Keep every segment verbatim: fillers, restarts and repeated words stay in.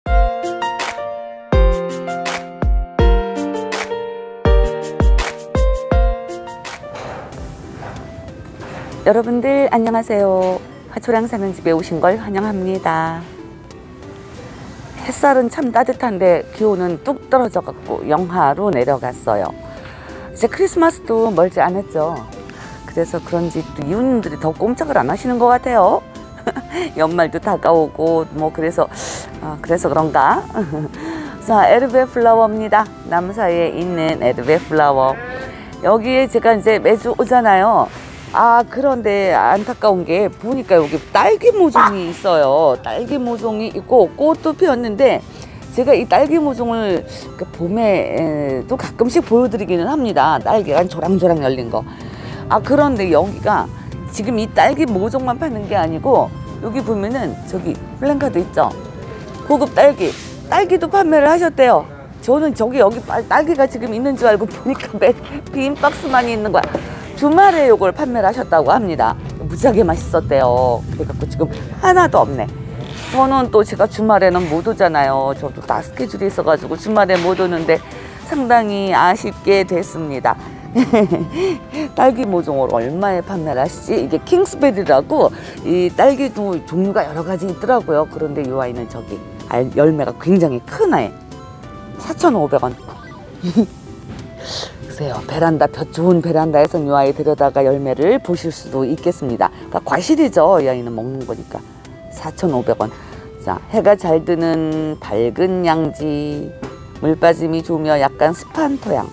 여러분들 안녕하세요. 화초량 사는 집에 오신 걸 환영합니다. 햇살은 참 따뜻한데 기온은 뚝 떨어져 갖고 영하로 내려갔어요. 이제 크리스마스도 멀지 않았죠. 그래서 그런지 또 이웃님들이 더 꼼짝을 안 하시는 것 같아요. 연말도 다가오고 뭐 그래서 아, 그래서 그런가. 자, 에르베 플라워입니다. 나무 사이에 있는 에르베 플라워. 여기에 제가 이제 매주 오잖아요. 아, 그런데 안타까운 게 보니까 여기 딸기 모종이 있어요. 딸기 모종이 있고 꽃도 피었는데 제가 이 딸기 모종을 봄에도 가끔씩 보여드리기는 합니다. 딸기가 조랑조랑 열린 거. 아, 그런데 여기가 지금 이 딸기 모종만 파는 게 아니고 여기 보면은 저기 플랜카드 있죠? 고급 딸기. 딸기도 판매를 하셨대요. 저는 저기 여기 딸기가 지금 있는 줄 알고 보니까 빈 박스만 있는 거야. 주말에 요걸 판매를 하셨다고 합니다. 무지하게 맛있었대요. 그래갖고 지금 하나도 없네. 저는 또 제가 주말에는 못 오잖아요. 저도 다 스케줄이 있어가지고 주말에 못 오는데 상당히 아쉽게 됐습니다. 딸기 모종을 얼마에 판매를 하시지? 이게 킹스베리라고 이 딸기도 종류가 여러 가지 있더라고요. 그런데 이 아이는 저기 열매가 굉장히 큰 아이. 사천오백 원. 글쎄요, 베란다, 볕 좋은 베란다에서 이 아이 들여다가 열매를 보실 수도 있겠습니다. 그러니까 과실이죠. 이 아이는 먹는 거니까. 사천오백 원. 자, 해가 잘 드는 밝은 양지, 물 빠짐이 좋으며 약간 습한 토양.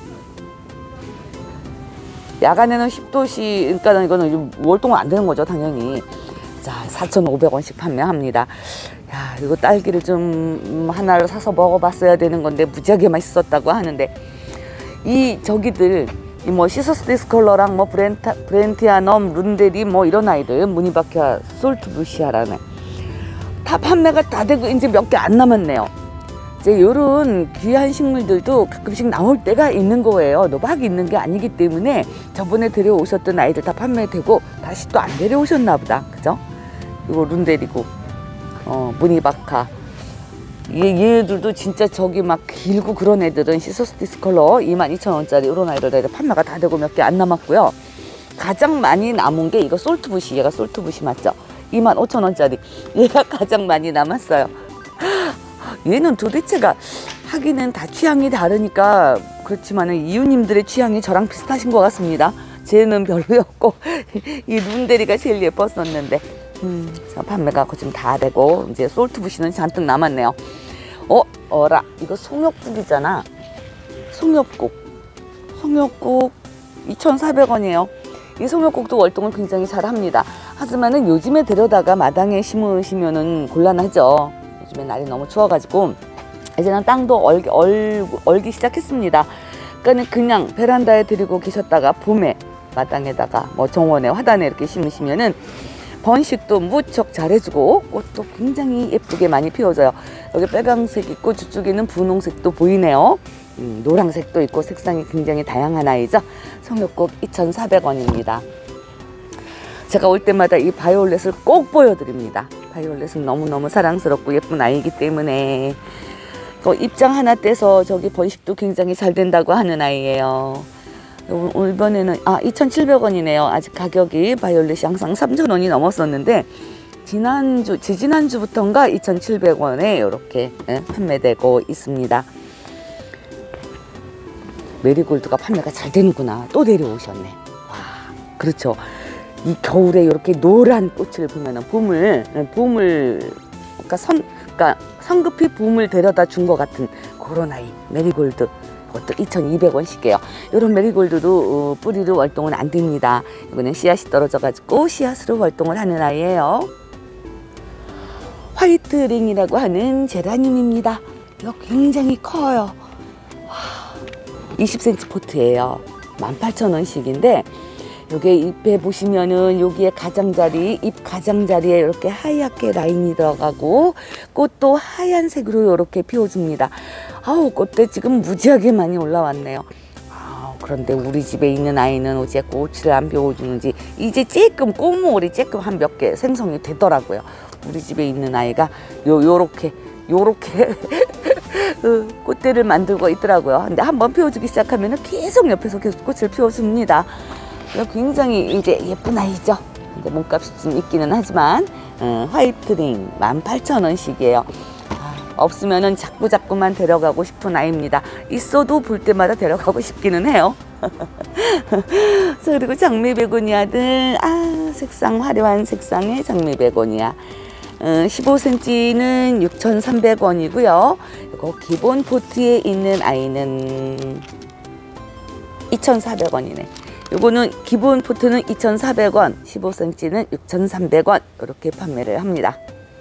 야간에는 십 도씨, 그러니까 이거는 월동은 안 되는 거죠, 당연히. 자, 사천오백 원씩 판매합니다. 야, 이거 딸기를 좀 하나를 사서 먹어봤어야 되는 건데 무지하게 맛있었다고 하는데 이 저기들 이 뭐 시서스 디스컬러랑 뭐 브렌타, 브렌티아넘, 룬데리 뭐 이런 아이들 무니바키아, 솔트부시아라네 다 판매가 다 되고 이제 몇 개 안 남았네요. 이제 요런 귀한 식물들도 가끔씩 나올 때가 있는 거예요. 노박 있는 게 아니기 때문에 저번에 데려오셨던 아이들 다 판매되고 다시 또 안 데려오셨나 보다. 그죠? 이거 룬데리고 어, 무니바카 얘, 얘들도 진짜 저기 막 길고 그런 애들은 시서스 디스컬러 이만 이천 원짜리 이런 아이들 판매가 다 되고 몇 개 안 남았고요. 가장 많이 남은 게 이거 솔트부시. 얘가 솔트부시 맞죠? 이만 오천 원짜리 얘가 가장 많이 남았어요. 얘는 도대체가 하기는 다 취향이 다르니까 그렇지만은 이웃님들의 취향이 저랑 비슷하신 것 같습니다. 쟤는 별로였고 이 룬데리가 제일 예뻤었는데 음, 판매가 지금 다 되고 이제 솔트부시는 잔뜩 남았네요. 어, 어라, 이거 송엽국이잖아. 송엽국. 송엽국 이천사백 원이에요. 이 송엽국도 월동을 굉장히 잘 합니다. 하지만은 요즘에 데려다가 마당에 심으시면은 곤란하죠. 요즘에 날이 너무 추워가지고 이제는 땅도 얼기, 얼, 얼기 시작했습니다. 그러니까 그냥 베란다에 들이고 계셨다가 봄에 마당에다가 뭐 정원에 화단에 이렇게 심으시면은 번식도 무척 잘해주고 꽃도 굉장히 예쁘게 많이 피워져요. 여기 빨강색 있고 저쪽에는 분홍색도 보이네요. 음, 노란색도 있고 색상이 굉장히 다양한 아이죠. 송엽국 이천사백 원입니다. 제가 올 때마다 이 바이올렛을 꼭 보여드립니다. 바이올렛은 너무너무 사랑스럽고 예쁜 아이이기 때문에 그 입장 하나 떼서 저기 번식도 굉장히 잘 된다고 하는 아이예요. 이번에는 아 이천칠백 원이네요. 아직 가격이 바이올렛이 항상 삼천 원이 넘었었는데 지난주 지지난주부터인가 이천칠백 원에 이렇게 예, 판매되고 있습니다. 메리골드가 판매가 잘 되는구나. 또 데려오셨네. 와, 그렇죠. 이 겨울에 이렇게 노란 꽃을 보면은 봄을 봄을 그러니까 선 그러니까 성급히 봄을 데려다 준 것 같은 그런 아이 메리골드. 그것도 이천이백 원씩이에요. 이런 메리골드도 어, 뿌리로 월동은 안 됩니다. 이거는 씨앗이 떨어져 가지고 씨앗으로 월동을 하는 아이예요. 화이트링이라고 하는 제라늄입니다. 이거 굉장히 커요. 이십 센티미터 포트예요. 만 팔천 원씩인데 요게 잎에 보시면은 여기에 가장자리, 잎 가장자리에 이렇게 하얗게 라인이 들어가고 꽃도 하얀색으로 이렇게 피워줍니다. 아우, 꽃대 지금 무지하게 많이 올라왔네요. 아우, 그런데 우리 집에 있는 아이는 어째 꽃을 안 피워주는지 이제 쬐끔 꽃모을이 쬐끔 한 몇 개 생성이 되더라고요. 우리 집에 있는 아이가 요, 요렇게 요렇게 꽃대를 만들고 있더라고요. 근데 한번 피워주기 시작하면 계속 옆에서 계속 꽃을 피워줍니다. 굉장히 이제 예쁜 아이죠. 근데 몸값이 좀 있기는 하지만 음, 화이트링 만 팔천 원씩이에요. 아, 없으면은 자꾸 자꾸만 데려가고 싶은 아이입니다. 있어도 볼 때마다 데려가고 싶기는 해요. 자, 그리고 장미베고니아들, 아, 색상 화려한 색상의 장미베고니아. 음, 십오 센티미터는 육천삼백 원이고요. 이거 기본 포트에 있는 아이는 이천사백 원이네. 요거는 기본 포트는 이천사백 원, 십오 센티미터는 육천삼백 원 이렇게 판매를 합니다.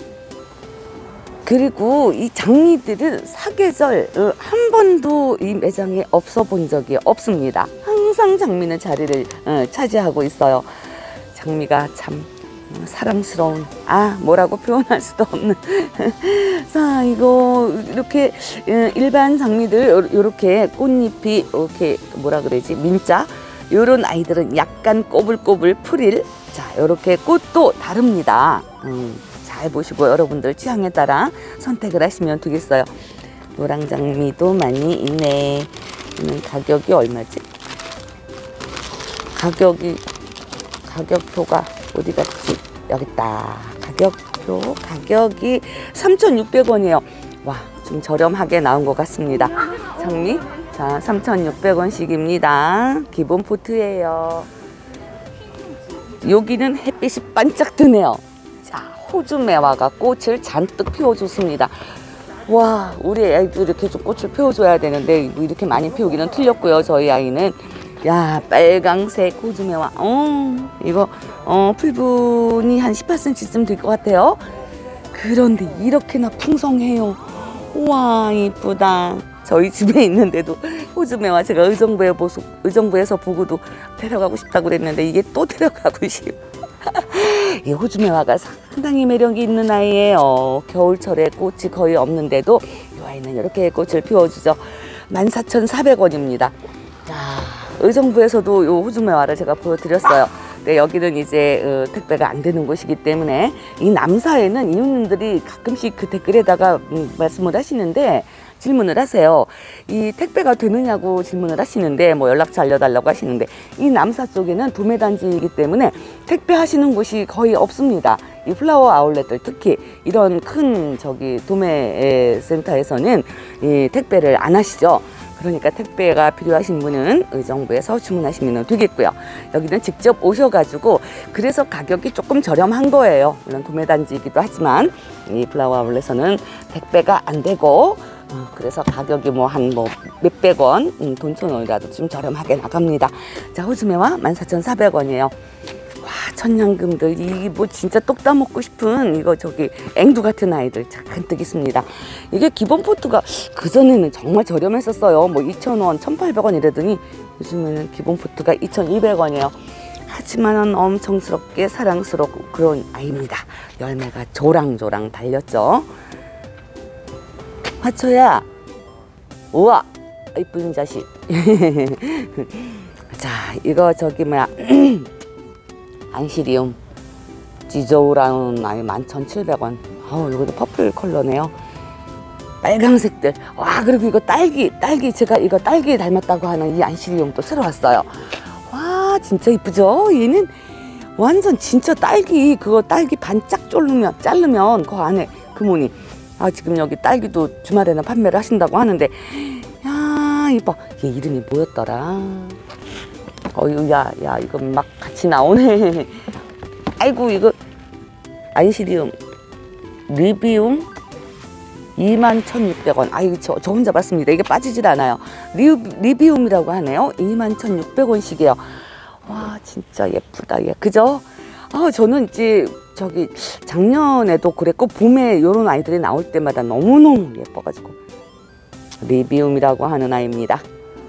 그리고 이 장미들은 사계절 한 번도 이 매장에 없어 본 적이 없습니다. 항상 장미는 자리를 차지하고 있어요. 장미가 참 사랑스러운, 아 뭐라고 표현할 수도 없는 자, 이거 이렇게 일반 장미들 이렇게 꽃잎이 이렇게 뭐라 그러지, 민자 요런 아이들은 약간 꼬불꼬불 프릴, 자 이렇게 꽃도 다릅니다. 음, 잘 보시고 여러분들 취향에 따라 선택을 하시면 되겠어요. 노랑장미도 많이 있네. 음, 가격이 얼마지? 가격이 가격표가 어디 갔지? 여기 있다. 가격표 가격이 삼천육백 원이에요. 와, 좀 저렴하게 나온 것 같습니다. 장미, 자 삼천육백 원씩입니다. 기본 포트예요. 여기는 햇빛이 반짝 뜨네요. 자, 호주매화가 꽃을 잔뜩 피워줬습니다. 와, 우리 아이도 이렇게 좀 꽃을 피워줘야 되는데 이렇게 많이 피우기는 틀렸고요. 저희 아이는 야, 빨강색 호주매화. 어, 이거 어, 풀분이 한 십팔 센티미터쯤 될 것 같아요. 그런데 이렇게나 풍성해요. 우와, 이쁘다. 저희 집에 있는데도 호주매화 제가 의정부에 보수, 의정부에서 보고도 데려가고 싶다고 그랬는데 이게 또 데려가고 싶어. 이 호주매화가 상당히 매력이 있는 아이예요. 겨울철에 꽃이 거의 없는데도 이 아이는 이렇게 꽃을 피워주죠. 만 사천사백 원입니다. 자, 의정부에서도 이 호주매화를 제가 보여드렸어요. 네, 여기는 이제 어, 택배가 안 되는 곳이기 때문에 이 남사에는 이웃님들이 가끔씩 그 댓글에다가 음, 말씀을 하시는데 질문을 하세요. 이 택배가 되느냐고 질문을 하시는데 뭐 연락처 알려달라고 하시는데 이 남사 쪽에는 도매단지이기 때문에 택배 하시는 곳이 거의 없습니다. 이 플라워 아울렛들 특히 이런 큰 저기 도매 센터에서는 이 택배를 안 하시죠. 그러니까 택배가 필요하신 분은 의정부에서 주문하시면 되겠고요. 여기는 직접 오셔가지고 그래서 가격이 조금 저렴한 거예요. 물론 도매단지이기도 하지만 이 플라워 아울렛에서는 택배가 안 되고 어, 그래서 가격이 뭐 한 뭐 몇백 원, 음, 돈천 원이라도 좀 저렴하게 나갑니다. 자, 호주매화 만 사천사백 원이에요. 와, 천냥금들, 이 뭐 진짜 똑 따먹고 싶은 이거 저기 앵두 같은 아이들 잔뜩 있습니다. 이게 기본 포트가 그전에는 정말 저렴했었어요. 뭐 이천 원, 천팔백 원 이러더니 요즘에는 기본 포트가 이천이백 원이에요. 하지만은 엄청스럽게 사랑스럽고 그런 아이입니다. 열매가 조랑조랑 달렸죠. 화초야, 우와, 이쁜 자식. 자, 이거 저기 뭐야 안시리움 지저우라는 아이 만 천칠백 원. 아우, 이것도 퍼플 컬러네요. 빨강색들. 와, 그리고 이거 딸기, 딸기 제가 이거 딸기 닮았다고 하는 이 안시리움 또 새로 왔어요. 와, 진짜 이쁘죠? 얘는 완전 진짜 딸기, 그거 딸기 반짝 자르면 자르면 그 안에 금오니. 아, 지금 여기 딸기도 주말에는 판매를 하신다고 하는데, 야, 이뻐. 얘 이름이 뭐였더라? 어유, 야, 야, 이거 막 같이 나오네. 아이고, 이거 안시리움, 리비움 이만 천육백 원. 아이고, 저, 저 혼자 봤습니다. 이게 빠지질 않아요. 리, 리비움이라고 하네요. 이만 천육백 원씩이에요. 와, 진짜 예쁘다. 얘, 그죠? 아, 저는 이제 저기 작년에도 그랬고 봄에 요런 아이들이 나올 때마다 너무너무 예뻐가지고 리비움이라고 하는 아이입니다.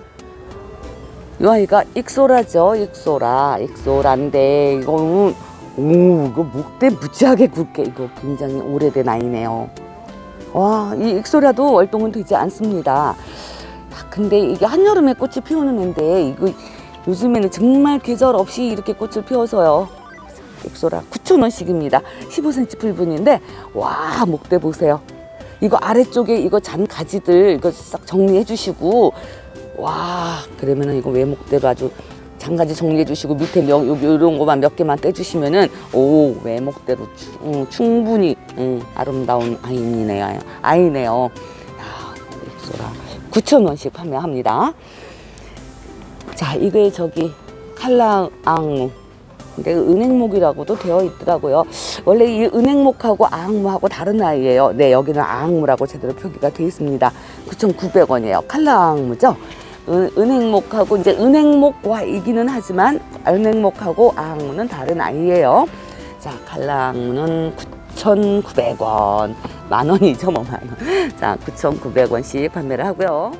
이 아이가 익소라죠. 익소라. 익소라인데 이거는 오, 이거 목대 무지하게 굵게, 이거 굉장히 오래된 아이네요. 와, 이 익소라도 월동은 되지 않습니다. 아, 근데 이게 한여름에 꽃이 피우는 애인데 이거 요즘에는 정말 계절 없이 이렇게 꽃을 피워서요. 익소라 구천 원씩입니다. 십오 센티미터 풀분인데 와, 목대 보세요. 이거 아래쪽에 이거 잔 가지들 이거 싹 정리해 주시고, 와, 그러면은 이거 외목대로 아주 장가지 정리해 주시고 밑에 명, 요, 요런 거만 몇 개만 떼주시면은 오, 외목대로 추, 음, 충분히 음, 아름다운 아이네요. 아이네요. 야, 엑소라 구천 원씩 판매합니다. 자, 이게 저기 칼라앙무. 근데 은행목이라고도 되어 있더라고요. 원래 이 은행목하고 아앙무하고 다른 아이예요. 네, 여기는 아앙무라고 제대로 표기가 되어 있습니다. 구천구백 원이에요. 칼라앙무죠. 은, 은행목하고 이제 은행목과이기는 하지만 은행목하고 아앙무는 다른 아이예요. 자, 칼라앙무는 구천구백 원. 만 원이죠, 뭐 만 원. 자, 구천구백 원씩 판매를 하고요.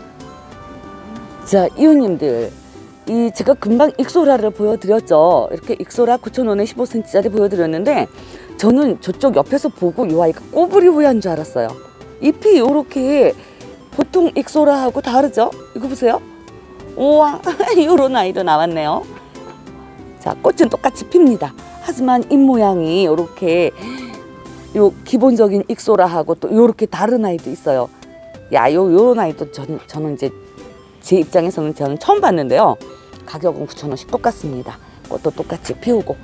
자, 이웃님들, 이 제가 금방 익소라를 보여드렸죠. 이렇게 익소라 구천 원에 십오 센티미터짜리 보여드렸는데 저는 저쪽 옆에서 보고 이 아이가 꼬부리 후야인 줄 알았어요. 잎이 요렇게 보통 익소라하고 다르죠? 이거 보세요. 우와, 요런 아이도 나왔네요. 자, 꽃은 똑같이 핍니다. 하지만 잎 모양이 요렇게 요 기본적인 익소라하고 또 요렇게 다른 아이도 있어요. 야, 요 요런 아이도 전, 저는 이제 제 입장에서는 저는 처음 봤는데요. 가격은 구천 원씩 똑같습니다. 꽃도 똑같이 피우고.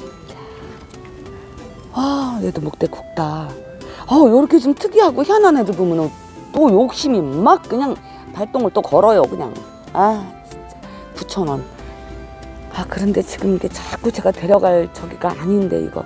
와, 얘도 목대 굵다. 어, 요렇게 좀 특이하고 희한한 애들 보면은 또 욕심이 막 그냥 발동을 또 걸어요, 그냥. 아, 진짜. 구천 원. 아, 그런데 지금 이게 자꾸 제가 데려갈 저기가 아닌데, 이거.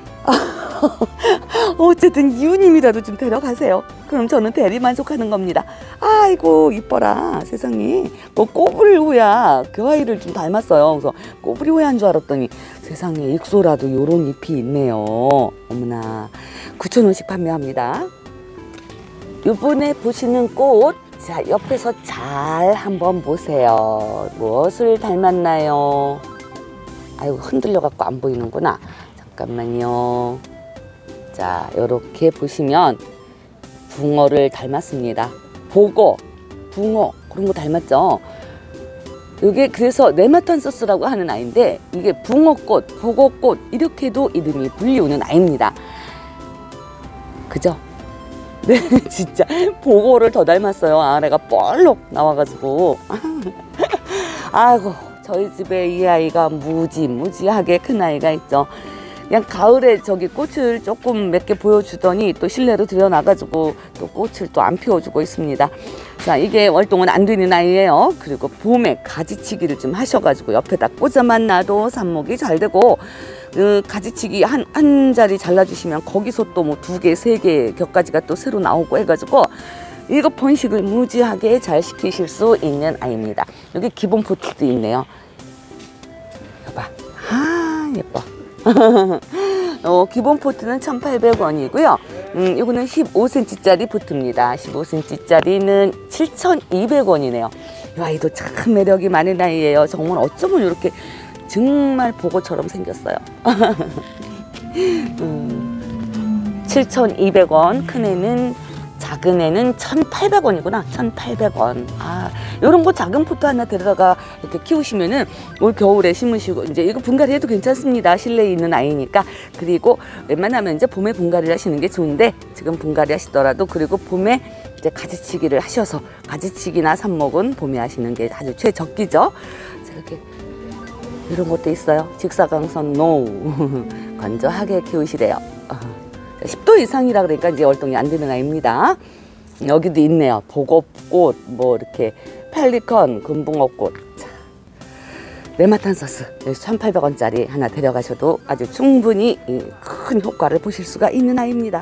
어쨌든 이웃님이라도 좀 데려가세요. 그럼 저는 대리 만족하는 겁니다. 아이고, 이뻐라, 세상에. 뭐 꼬부리호야, 그 아이를 좀 닮았어요. 그래서 꼬부리호야인 줄 알았더니 세상에 익소라도 요런 잎이 있네요. 어머나. 구천 원씩 판매합니다. 이번에 보시는 꽃, 자, 옆에서 잘 한번 보세요. 무엇을 닮았나요? 아이고, 흔들려 갖고 안 보이는구나. 잠깐만요. 자, 이렇게 보시면 붕어를 닮았습니다. 보고, 붕어, 그런 거 닮았죠? 이게 그래서 네마탄소스라고 하는 아이인데 이게 붕어꽃, 보고꽃 이렇게도 이름이 불리우는 아이입니다. 그죠? 네, 진짜 보고를 더 닮았어요. 아래가 볼록 나와가지고. 아이고, 저희 집에 이 아이가 무지무지하게 큰 아이가 있죠. 그냥 가을에 저기 꽃을 조금 몇 개 보여주더니 또 실내로 들여놔가지고 또 꽃을 또 안 피워주고 있습니다. 자, 이게 월동은 안 되는 아이예요. 그리고 봄에 가지치기를 좀 하셔가지고 옆에다 꽂아만 놔도 삽목이 잘 되고, 그 가지치기 한, 한 자리 잘라주시면 거기서 또 뭐 두 개, 세 개 격가지가 또 새로 나오고 해가지고 이거 번식을 무지하게 잘 시키실 수 있는 아이입니다. 여기 기본 포트도 있네요. 봐봐. 아, 예뻐. 어, 기본 포트는 천팔백 원이고요. 음, 이거는 십오 센티미터짜리 포트입니다. 십오 센티미터짜리는 칠천이백 원이네요. 이 아이도 참 매력이 많은 아이예요. 정말 어쩌면 이렇게 정말 보고처럼 생겼어요. 음, 칠천이백 원, 큰 애는, 작은 애는 천팔백 원이구나. 천팔백 원. 아, 요런 거 작은 포트 하나 데려다가 이렇게 키우시면은 올 겨울에 심으시고, 이제 이거 분갈이 해도 괜찮습니다. 실내에 있는 아이니까. 그리고 웬만하면 이제 봄에 분갈이를 하시는 게 좋은데, 지금 분갈이 하시더라도, 그리고 봄에 이제 가지치기를 하셔서, 가지치기나 삽목은 봄에 하시는 게 아주 최적기죠. 자, 이렇게 이런 것도 있어요. 직사광선 노우. 건조하게 키우시래요. 십 도 이상이라 그러니까 이제 월동이 안 되는 아이입니다. 여기도 있네요. 보고꽃, 뭐 이렇게 펠리컨, 금붕어꽃. 자, 네마탄소스 천팔백 원짜리 하나 데려가셔도 아주 충분히 큰 효과를 보실 수가 있는 아이입니다.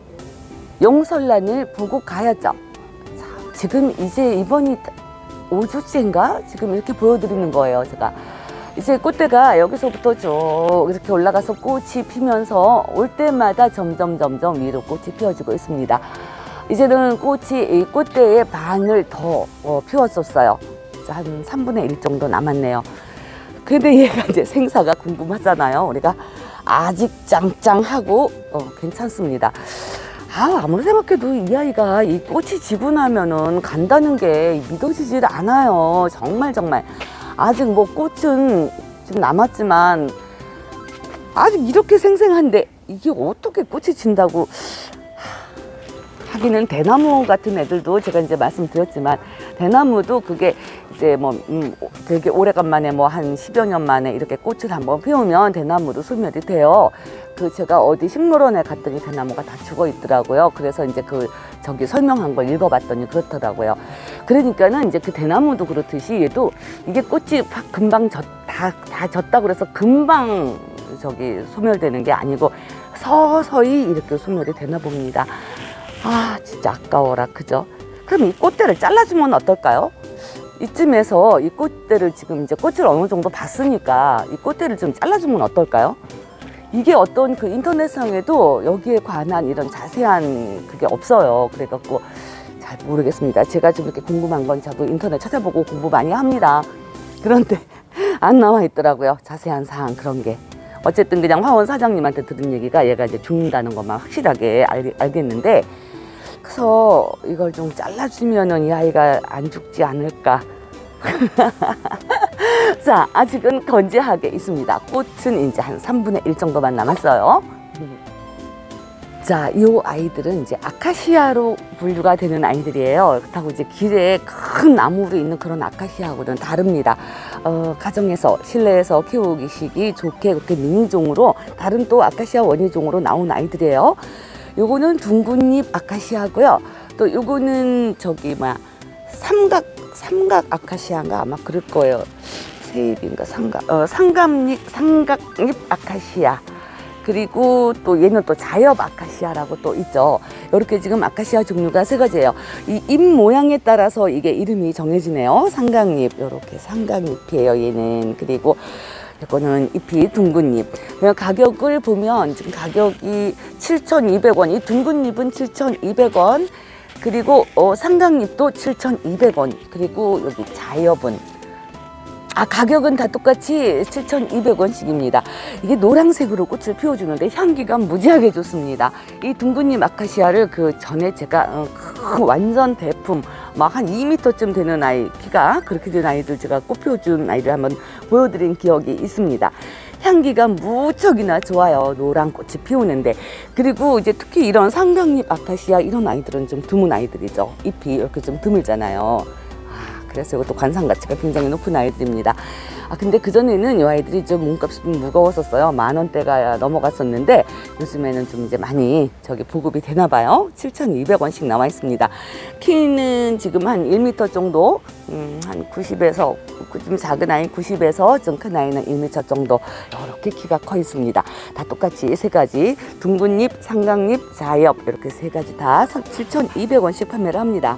용설란을 보고 가야죠. 자, 지금 이제 이번이 오 주째인가? 지금 이렇게 보여드리는 거예요, 제가. 이제 꽃대가 여기서부터 쭉 이렇게 올라가서 꽃이 피면서 올 때마다 점점 점점 위로 꽃이 피어지고 있습니다. 이제는 꽃이 이 꽃대의 반을 더 어, 피웠었어요. 한 삼분의 일 정도 남았네요. 근데 얘가 이제 생사가 궁금하잖아요. 우리가 아직 짱짱하고 어, 괜찮습니다. 아, 아무리 생각해도 이 아이가 이 꽃이 지고 나면은 간다는 게 믿어지질 않아요. 정말 정말. 아직 뭐 꽃은 좀 남았지만 아직 이렇게 생생한데 이게 어떻게 꽃이 진다고 하기는 대나무 같은 애들도 제가 이제 말씀드렸지만 대나무도 그게 이제 뭐 음, 되게 오래간만에 뭐 한 십여 년 만에 이렇게 꽃을 한번 피우면 대나무도 소멸이 돼요. 그 제가 어디 식물원에 갔더니 대나무가 다 죽어 있더라고요. 그래서 이제 그 저기 설명한 걸 읽어봤더니 그렇더라고요. 그러니까는 이제 그 대나무도 그렇듯이 얘도 이게 꽃이 팍 금방 졌, 다, 다 졌다 그래서 금방 저기 소멸되는 게 아니고 서서히 이렇게 소멸이 되나 봅니다. 아 진짜 아까워라 그죠? 그럼 이 꽃대를 잘라주면 어떨까요? 이쯤에서 이 꽃대를 지금 이제 꽃을 어느 정도 봤으니까 이 꽃대를 좀 잘라주면 어떨까요? 이게 어떤 그 인터넷상에도 여기에 관한 이런 자세한 그게 없어요. 그래갖고 잘 모르겠습니다. 제가 좀 이렇게 궁금한 건 저도 인터넷 찾아보고 공부 많이 합니다. 그런데 안 나와 있더라고요. 자세한 사항 그런 게. 어쨌든 그냥 화원 사장님한테 들은 얘기가 얘가 이제 죽는다는 것만 확실하게 알, 알겠는데 그래서 이걸 좀 잘라주면은 이 아이가 안 죽지 않을까. 자, 아직은 건재하게 있습니다. 꽃은 이제 한 삼분의 일 정도만 남았어요. 자, 이 아이들은 이제 아카시아로 분류가 되는 아이들이에요. 그렇다고 이제 길에 큰 나무로 있는 그런 아카시아하고는 다릅니다. 어, 가정에서, 실내에서 키우기 좋게 그렇게 미니종으로 다른 또 아카시아 원예종으로 나온 아이들이에요. 요거는 둥근잎 아카시아고요. 또 요거는 저기 뭐야 삼각 삼각 아카시아인가 아마 그럴 거예요. 세잎인가 삼각 어 상감잎 삼각잎 아카시아. 그리고 또 얘는 또 자엽 아카시아라고 또 있죠. 이렇게 지금 아카시아 종류가 세 가지예요. 이 잎 모양에 따라서 이게 이름이 정해지네요. 삼각잎 이렇게 삼각잎이에요. 얘는 그리고 이거는 잎이 둥근잎. 가격을 보면 지금 가격이 칠천이백 원. 이 둥근잎은 칠천이백 원. 그리고 어, 삼각잎도 칠천이백 원. 그리고 여기 자엽은 아 가격은 다 똑같이 칠천이백 원씩입니다. 이게 노란색으로 꽃을 피워주는데 향기가 무지하게 좋습니다. 이 둥근잎 아카시아를 그 전에 제가 어, 그 완전 대품 막 한 이 미터쯤 되는 아이 키가 그렇게 된 아이들 제가 꽃 피워준 아이를 한번 보여드린 기억이 있습니다. 향기가 무척이나 좋아요. 노란 꽃이 피우는데. 그리고 이제 특히 이런 삼각잎 아카시아 이런 아이들은 좀 드문 아이들이죠. 잎이 이렇게 좀 드물잖아요. 그래서 이것도 관상 가치가 굉장히 높은 아이들입니다. 아 근데 그전에는 이 아이들이 좀 몸값이 좀 무거웠었어요. 만 원대가 넘어갔었는데 요즘에는 좀 이제 많이 저기 보급이 되나 봐요. 칠천이백 원씩 나와 있습니다. 키는 지금 한 일 미터 정도, 음, 한 구십에서 좀 작은 아이 구십에서 좀 큰 아이는 일 미터 정도 이렇게 키가 커 있습니다. 다 똑같이 세 가지 둥근잎, 삼각잎, 자엽 이렇게 세 가지 다 칠천이백 원씩 판매를 합니다.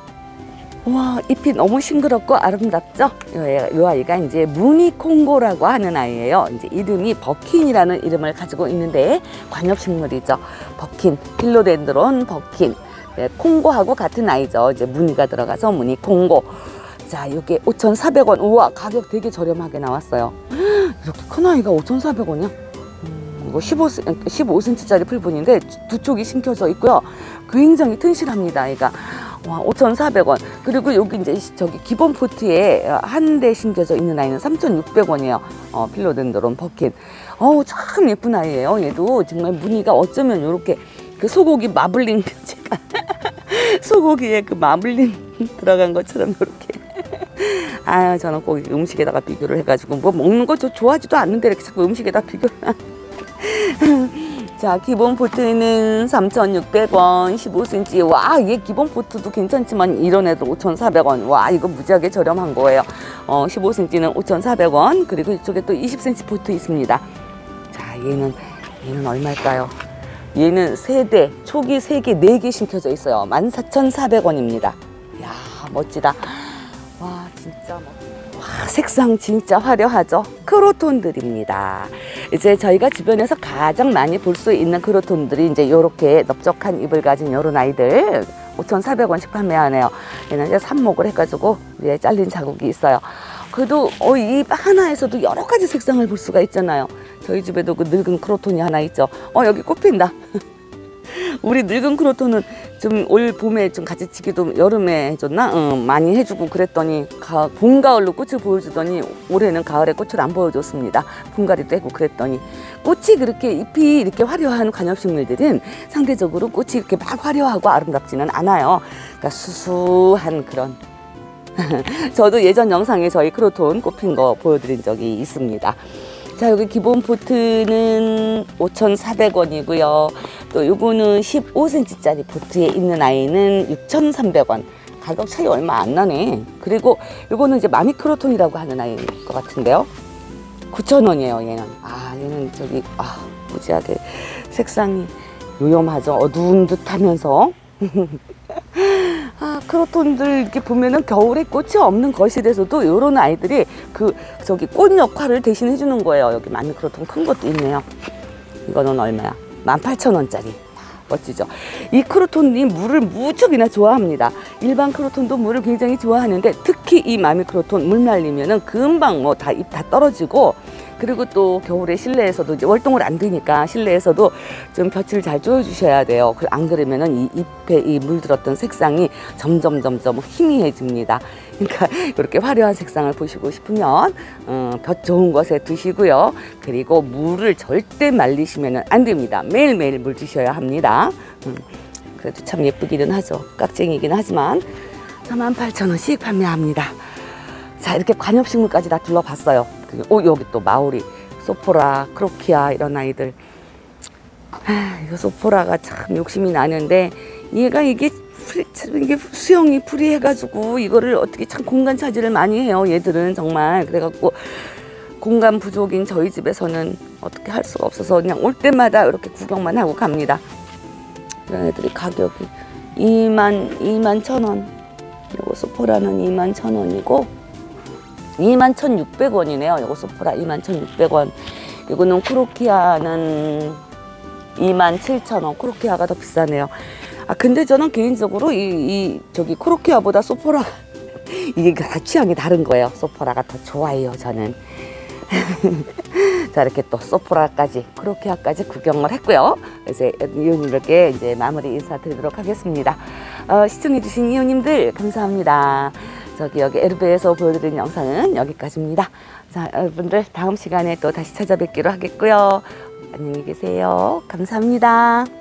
와 잎이 너무 싱그럽고 아름답죠? 이 아이가 이제 무늬콩고라고 하는 아이예요. 이제 이름이 버킨이라는 이름을 가지고 있는데 관엽식물이죠. 버킨, 필로덴드론 버킨. 네, 콩고하고 같은 아이죠. 이제 무늬가 들어가서 무늬콩고. 자, 이게 오천사백 원. 우와, 가격 되게 저렴하게 나왔어요. 이렇게 큰 아이가 오천사백 원이야? 음, 이거 십오, 십오 센티미터짜리 풀분인데 두 쪽이 심겨져 있고요. 굉장히 튼실합니다, 아이가. 와, 오천사백 원. 그리고 여기 이제 저기 기본 포트에 한 대 심겨져 있는 아이는 삼천육백 원이에요. 어, 필로덴드론 버킨. 어우, 참 예쁜 아이예요. 얘도 정말 무늬가 어쩌면 이렇게 그 소고기 마블링, 제가 소고기에 그 마블링 들어간 것처럼 이렇게. 아, 저는 꼭 음식에다가 비교를 해가지고 뭐 먹는 거 저 좋아하지도 않는데 이렇게 자꾸 음식에다 비교를. 자, 기본 포트는 삼천육백 원, 십오 센티미터. 와, 얘 기본 포트도 괜찮지만 이런 애도 오천사백 원. 와, 이거 무지하게 저렴한 거예요. 어, 십오 센티미터는 오천사백 원. 그리고 이쪽에 또 이십 센티미터 포트 있습니다. 자, 얘는 얘는 얼마일까요? 얘는 세 대, 초기 세 개, 네 개 심겨져 있어요. 만 사천사백 원입니다. 이야, 멋지다. 와, 진짜 멋지다. 와, 색상 진짜 화려하죠? 크로톤들입니다. 이제 저희가 주변에서 가장 많이 볼 수 있는 크로톤들이 이제 이렇게 넓적한 잎을 가진 이런 아이들 오천사백 원씩 판매하네요. 얘는 이제 삽목을 해가지고 위에 잘린 자국이 있어요. 그래도 어, 이 하나에서도 여러 가지 색상을 볼 수가 있잖아요. 저희 집에도 그 늙은 크로톤이 하나 있죠. 어, 여기 꽃핀다. 우리 늙은 크로톤은 좀 올 봄에 좀 가지치기도 여름에 해줬나? 응, 많이 해주고 그랬더니 가, 봄, 가을로 꽃을 보여주더니 올해는 가을에 꽃을 안 보여줬습니다. 분갈이도 하고 그랬더니 꽃이 그렇게 잎이 이렇게 화려한 관엽식물들은 상대적으로 꽃이 이렇게 막 화려하고 아름답지는 않아요. 그러니까 수수한 그런 저도 예전 영상에 저희 크로톤 꽃핀 거 보여드린 적이 있습니다. 자, 여기 기본 포트는 오천사백 원이고요. 또 요거는 십오 센티미터짜리 포트에 있는 아이는 육천삼백 원. 가격 차이 얼마 안 나네. 그리고 요거는 이제 마미크로톤이라고 하는 아이일 것 같은데요. 구천 원이에요, 얘는. 아, 얘는 저기, 아, 무지하게 색상이 요염하죠. 어두운 듯 하면서. 아, 크로톤들 이렇게 보면은 겨울에 꽃이 없는 거실에서도 요런 아이들이 그 저기 꽃 역할을 대신 해주는 거예요. 여기 마미 크로톤 큰 것도 있네요. 이거는 얼마야? 만 팔천 원짜리. 멋지죠? 이 크로톤이 물을 무척이나 좋아합니다. 일반 크로톤도 물을 굉장히 좋아하는데 특히 이 마미 크로톤 물 말리면은 금방 뭐 다 잎 다 떨어지고, 그리고 또 겨울에 실내에서도 이제 월동을 안 되니까 실내에서도 좀 볕을 잘 쬐어주셔야 돼요. 안 그러면은 이 잎에 이 물들었던 색상이 점점 점점 희미해집니다. 그러니까 이렇게 화려한 색상을 보시고 싶으면 어, 볕 좋은 곳에 두시고요. 그리고 물을 절대 말리시면 안 됩니다. 매일매일 물 주셔야 합니다. 음, 그래도 참 예쁘기는 하죠. 깍쟁이긴 하지만 사만 팔천 원씩 판매합니다. 자, 이렇게 관엽식물까지 다 둘러봤어요. 오, 여기 또 마오리, 소포라, 크로키아 이런 아이들. 아, 이거 소포라가 참 욕심이 나는데 얘가 이게 풀이, 이게 수영이 풀이해가지고 이거를 어떻게 참 공간 차지를 많이 해요. 얘들은 정말. 그래갖고 공간 부족인 저희 집에서는 어떻게 할 수가 없어서 그냥 올 때마다 이렇게 구경만 하고 갑니다. 이런 애들이 가격이 이만, 이만 천 원. 요거 소포라는 이만 천 원이고 이만 천육백 원이네요. 요거 소포라 이만 천육백 원. 이거는 크로키아는 이만 칠천 원. 크로키아가 더 비싸네요. 아, 근데 저는 개인적으로 이, 이 저기 크로키아보다 소포라 이게 다 취향이 다른 거예요. 소포라가 더 좋아해요, 저는. 자, 이렇게 또 소포라까지 크로키아까지 구경을 했고요. 그래서 이웃님들께 이제 마무리 인사드리도록 하겠습니다. 어, 시청해주신 이웃님들 감사합니다. 저기 여기 에르베에서 보여드린 영상은 여기까지입니다. 자, 여러분들 다음 시간에 또 다시 찾아뵙기로 하겠고요. 안녕히 계세요. 감사합니다.